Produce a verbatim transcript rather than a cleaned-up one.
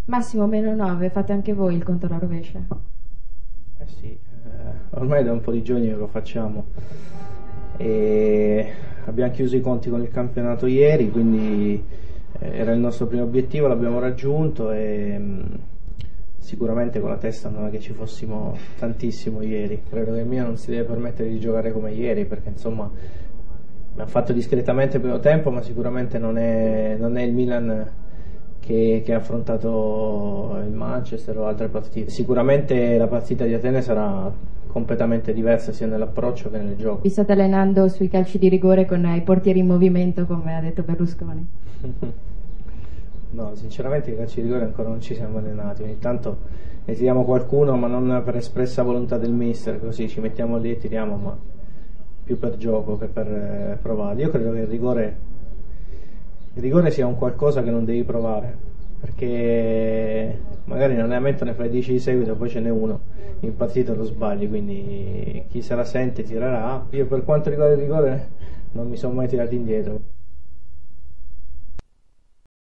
Massimo meno nove, fate anche voi il conto alla rovescia? Eh sì, eh, ormai da un po' di giorni lo facciamo e abbiamo chiuso i conti con il campionato ieri, quindi eh, era il nostro primo obiettivo, l'abbiamo raggiunto e mh, sicuramente con la testa non è che ci fossimo tantissimo ieri. Credo che il Milan non si deve permettere di giocare come ieri perché insomma abbiamo fatto discretamente il primo tempo, ma sicuramente non è, non è il Milan che, che ha affrontato il Manchester o altre partite. Sicuramente la partita di Atene sarà completamente diversa sia nell'approccio che nel gioco. Vi state allenando sui calci di rigore con i portieri in movimento, come ha detto Berlusconi? No, sinceramente i calci di rigore ancora non ci siamo allenati, ogni tanto ne tiriamo qualcuno ma non per espressa volontà del mister, così ci mettiamo lì e tiriamo, ma più per gioco che per eh, provare. Io credo che il rigore, il rigore sia un qualcosa che non devi provare, perché magari in allenamento ne fai dieci di seguito, poi ce n'è uno, in partita lo sbagli, quindi chi se la sente tirerà. Io per quanto riguarda il rigore non mi sono mai tirato indietro.